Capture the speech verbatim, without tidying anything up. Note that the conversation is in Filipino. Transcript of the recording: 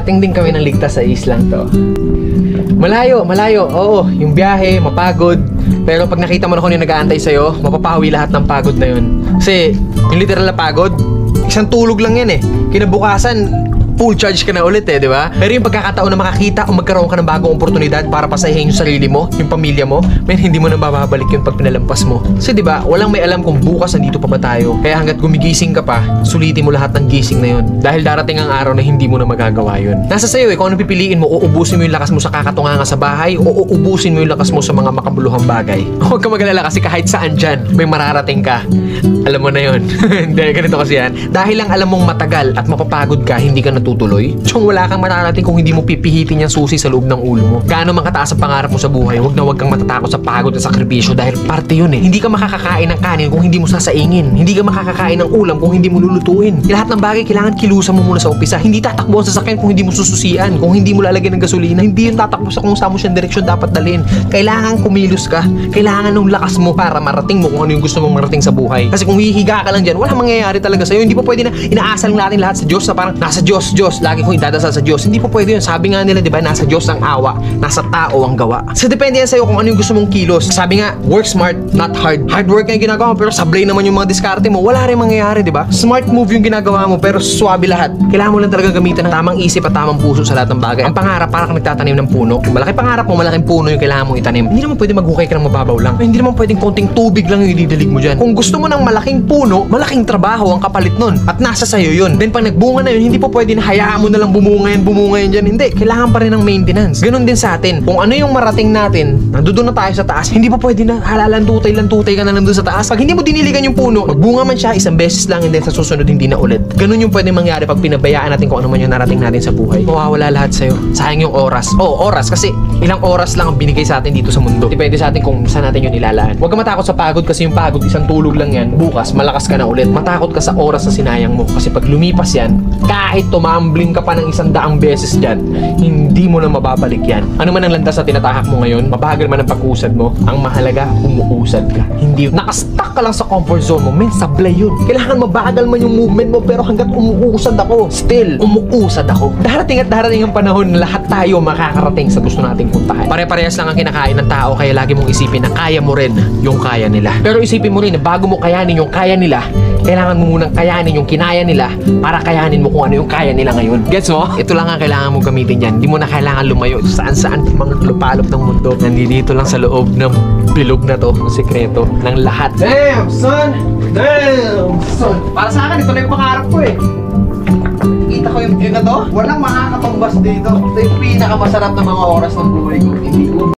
nakarating din kami ng ligtas sa islang to. Malayo, malayo. Oo, yung biyahe, mapagod. Pero pag nakita mo na kung yung nag-aantay sa'yo, mapapawi lahat ng pagod na yun. Kasi, yung literal na pagod, isang tulog lang yan eh. Kinabukasan, full charge ka na ulit eh, di ba? Pero yung pagkakataon na makakita o magkaroon ka ng bagong oportunidad para pasahin yung sarili mo, yung pamilya mo, men, hindi mo na mababalik yun pag pinalampas mo. Kasi di ba, walang may alam kung bukas nandito pa ba tayo. Kaya hanggat gumigising ka pa, sulitin mo lahat ng gising na yun. Dahil darating ang araw na hindi mo na magagawa yun. Nasa sayo eh, kung ano pipiliin mo, uubusin mo yung lakas mo sa kakatunganga sa bahay o uubusin mo yung lakas mo sa mga makabuluhang bagay. Huwag ka magalala kasi kahit saan dyan, may mararating ka. Alam mo na yun. Hindi, ganito kasi yan. Dahil lang alam mong matagal at mapapagod ka, hindi ka natutuloy. Tsong wala kang mararating kung hindi mo pipihitin yung susi sa loob ng ulo mo. Gaano man kataas ang pangarap mo sa buhay, huwag na huwag kang matatakot sa pagod at sakripisyo dahil parte yun eh. Hindi ka makakakain ng kanin kung hindi mo sasaingin. Hindi ka makakakain ng ulam kung hindi mo lulutuin. Lahat ng bagay kailangan kilusan mo muna sa umpisa. Hindi tatakbo ang sasakyan kung hindi mo sususian. Kung hindi mo lalagyan ng gasolina, hindi yun tatakbo sa kung saan mo siyang direksyon dapat dalhin. Kailangan kumilos ka. Kailangan ng lakas mo para marating mo kung ano yung gusto mong marating sa buhay. Kasi kung hihiga ka lang dyan, wala mangyayari talaga sa'yo. Hindi pa pwede na inaasal natin lahat sa Diyos na parang nasa Diyos, Diyos, lagi kong idadasal sa Diyos. Hindi pa pwede yun. Sabi nga nila, di ba, nasa Diyos ang awa, nasa tao ang gawa. So depende yan sa'yo kung ano yung gusto mong kilos. Sabi nga, work smart, not hard. Hard work nga yung ginagawa mo, pero sablay naman yung mga diskarte mo. Wala rin mangyayari, di ba? Smart move yung ginagawa mo, pero swabe lahat. Kailangan mo lang talaga gamitin ng tamang isip at tamang puso sa lahat ng bagay. Ang pangarap, para kang nagtatanim ng puno. Kung malaki pangarap mo, malaking puno yung kailangan mong itanim. Hindi naman pwede maghukay ka ng mababaw lang. Hindi naman pwedeng konting tubig lang yung ididilig mo dyan. Kung gusto mo ng malaking puno, malaking trabaho ang kapalit nun. At nasa sayo yun. Then pag nagbunga na yun, hindi pa pwede na hayaan mo na lang bumunga yan, bumunga yan dyan. Hindi. Kailangan pa rin ng maintenance. Ganon din sa atin. Kung ano yung marating natin, nandoon na tayo sa taas, hindi pa pwede na halalan-tutay lang tutay ka na lang doon sa taas. Pag hindi mo diniligan yung puno, magbunga man siya isang beses lang and then sa susunod hindi na ulit. Ganon yung pwede mangyari pag pinabayaan natin kung ano man yung narating natin sa buhay. Mawawala lahat sa'yo. Sayang yung oras. Oo, oras. Kasi ilang oras lang ang binigay sa atin dito sa mundo. Depende sa atin kung saan natin yun ilalaan. Huwag ka matakot sa pagod kasi yung pagod, isang tulog lang yan. Bukas, malakas ka na ulit. Matakot ka sa oras na sinayang mo. Kasi pag lumipas yan, kahit tumambling ka pa ng isang daang beses dyan, hindi mo na mababalik yan. Ano man ang landas na tinatahak mo ngayon, mabagal man ang pag-usad mo, ang mahalaga, umuusad ka. Hindi, nakastuck ka lang sa comfort zone mo, men, sablay yun. Kailangan mabagal man yung movement mo, pero hanggat umuusad ako, still, umuusad ako. Darating at darating ang panahon na lahat tayo makakarating sa gusto nating puntahan. Pare-parehas lang ang kinakain ng tao, kaya lagi mong isipin na kaya mo rin yung kaya nila. Pero isipin mo rin na bago mo kayanin yung kaya nila, kailangan mo munang kayanin yung kinaya nila para kayanin mo kung ano yung kaya nila ngayon. Gets mo? Ito lang ang kailangan mong gamitin yan. Hindi mo na kailangan lumayo saan-saan mga lupalop ng mundo. Nandito lang sa loob ng bilog na to, ng sekreto ng lahat. Damn, son! Damn, son! Para sa akin, ito na yung pangarap ko eh. Kita ko yung yun na to, walang makakatumbas dito. Ito yung pinakamasarap na mga oras ng buhay ko. Hindi ko